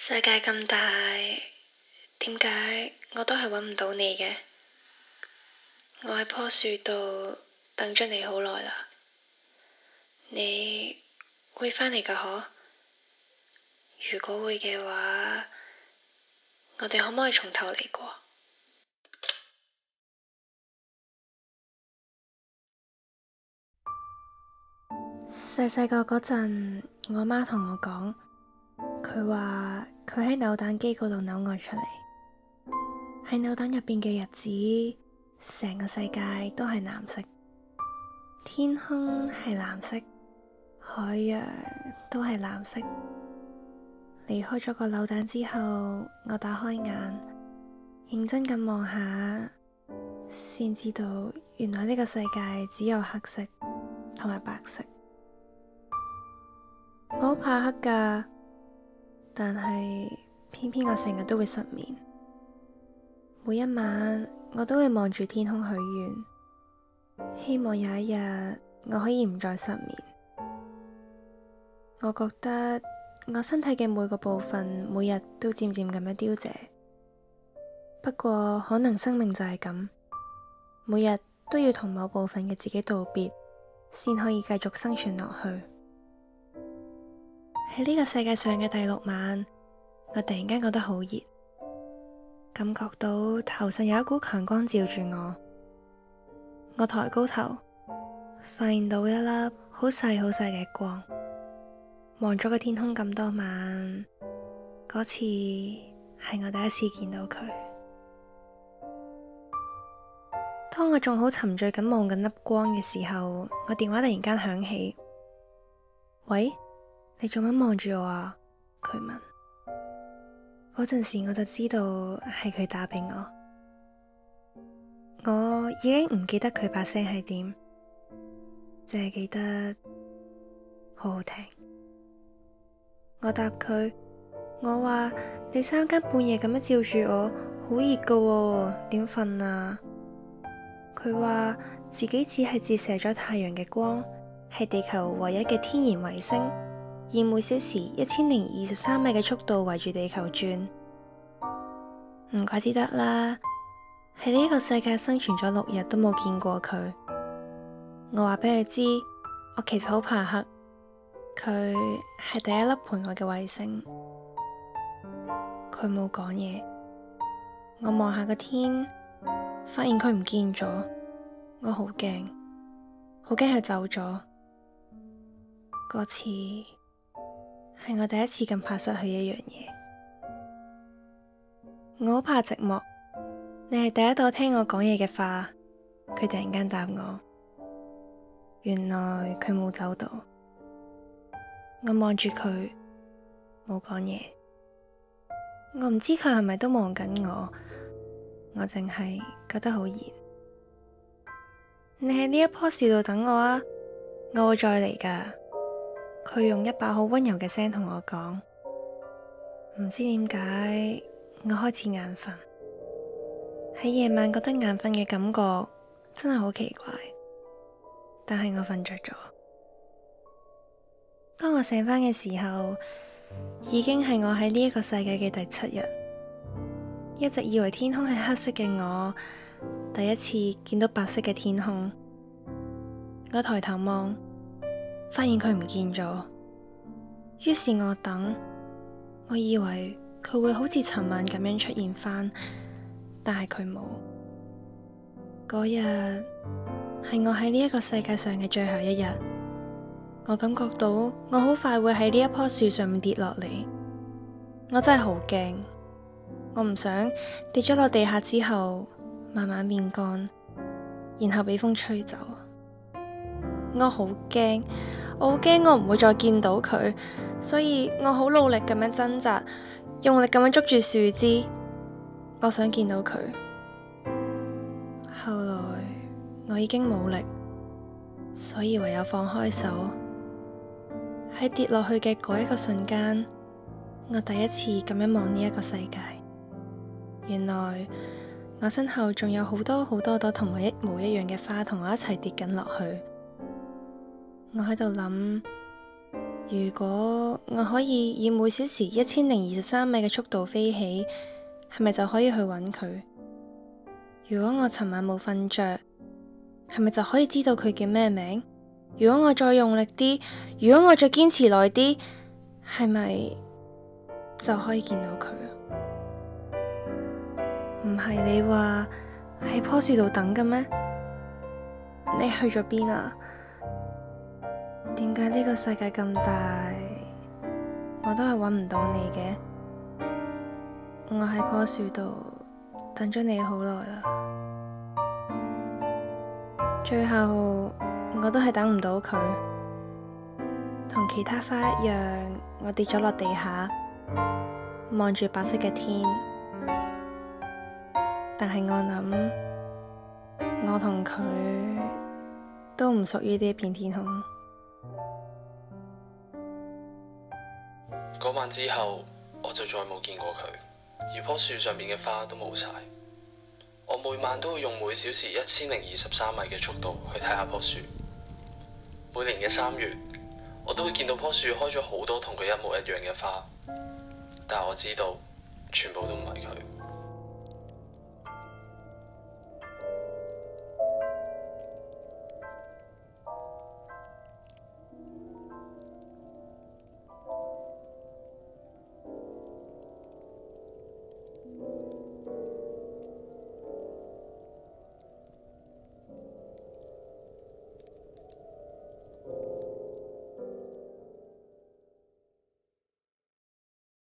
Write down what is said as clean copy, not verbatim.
世界咁大，點解我都係揾唔到你嘅？我喺棵樹度等咗你好耐啦，你會返嚟㗎嗬？如果會嘅話，我哋可唔可以從頭嚟過？細細個嗰陣，我媽同我講，佢話佢喺扭蛋機嗰度扭我出嚟，喺扭蛋入邊嘅日子，成個世界都係藍色，天空係藍色，海洋都係藍色。離開咗個扭蛋之後，我打開眼，認真咁望下，先知道原來呢個世界只有黑色同埋白色。我好怕黑㗎，但係偏偏我成日都會失眠。每一晚我都會望住天空許願，希望有一日我可以唔再失眠。我覺得我身體嘅每個部分每日都漸漸咁樣凋謝，不過可能生命就係咁，每日都要同某部分嘅自己道別，先可以繼續生存落去。喺呢個世界上嘅第6晚，我突然間覺得好熱，感覺到頭上有一股強光照住我。我抬高頭，發現到一粒好細好細嘅光。望咗個天空咁多晚，嗰次係我第一次見到佢。當我仲好沉醉咁望緊粒光嘅時候，我電話突然間響起。喂，你做乜望住我啊？佢問。嗰陣時我就知道係佢打俾我。我已經唔記得佢把聲係點，淨係記得好好聽。我答佢，我話你3更半夜咁樣照住我，好熱㗎喎，點瞓啊？佢話自己只係折射咗太陽嘅光，係地球唯一嘅天然衛星，以每小時1023米嘅速度圍住地球轉。唔怪之得啦，喺呢個世界生存咗6日都冇見過佢。我話俾佢知，我其實好怕黑，佢係第一粒陪我嘅衛星。佢冇講嘢，我望下個天，發現佢唔見咗，我好驚，好驚佢走咗。嗰次係我第一次咁怕失去一樣嘢。我好怕寂寞，你係第一朵聽我講嘢嘅花。佢突然間答我，原來佢冇走到。我望住佢，冇講嘢。我唔知佢係咪都望緊我，我淨係覺得好熱。你喺呢一棵樹度等我啊，我會再嚟㗎。佢用一把好溫柔嘅聲同我講。唔知點解我開始眼瞓，喺夜晚覺得眼瞓嘅感覺真係好奇怪，但係我瞓着咗。當我醒返嘅時候，已經係我喺呢一個世界嘅第7日。一直以為天空係黑色嘅我，第一次見到白色嘅天空。我抬頭望，發現佢唔見咗。於是我等，我以為佢會好似尋晚咁樣出現返，但係佢冇。嗰日係我喺呢一個世界上嘅最後一日。我感覺到我好快會喺呢一棵樹上面跌落嚟，我真係好驚，我唔想跌咗落地下之後慢慢變乾，然後俾風吹走。我好驚，我好驚我唔會再見到佢，所以我好努力咁樣掙扎，用力咁樣捉住樹枝，我想見到佢。後來我已經冇力，所以唯有放開手。喺跌落去嘅嗰一個瞬間，我第一次咁樣望呢一個世界。原來我身後仲有好多好多朵同我一模一樣嘅花同我一齊跌緊落去。我喺度諗， 如果我可以以每小時1023米嘅速度飛起，係咪就可以去揾佢？如果我尋晚冇瞓着，係咪就可以知道佢叫咩名？如果我再用力啲，如果我再堅持耐啲，係咪就可以見到佢？唔係你話喺棵樹度等嘅咩？你去咗邊啊？點解呢個世界咁大，我都係揾唔到你嘅？我喺棵樹度等咗你好耐啦，最後我都係等唔到佢。同其他花一樣，我跌咗落地下，望住白色嘅天。但係我諗，我同佢都唔屬於呢一片天空。 嗰晚之後，我就再冇見過佢，而棵樹上面嘅花都冇晒。我每晚都會用每小時1023米嘅速度去睇下棵樹。每年嘅3月，我都會見到棵樹開咗好多同佢一模一樣嘅花，但係我知道全部都唔係佢。